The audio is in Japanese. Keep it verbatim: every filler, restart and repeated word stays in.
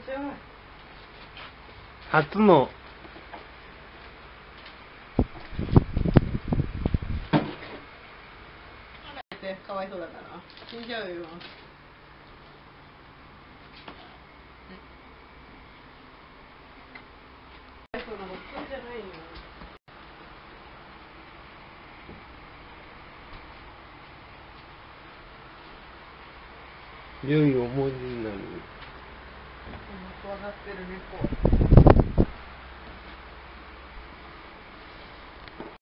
しょう。 初のかわいそうだから死んじゃうよ。かわいそうなの普通じゃないよ。 良い思い出になる。 怖がってる猫。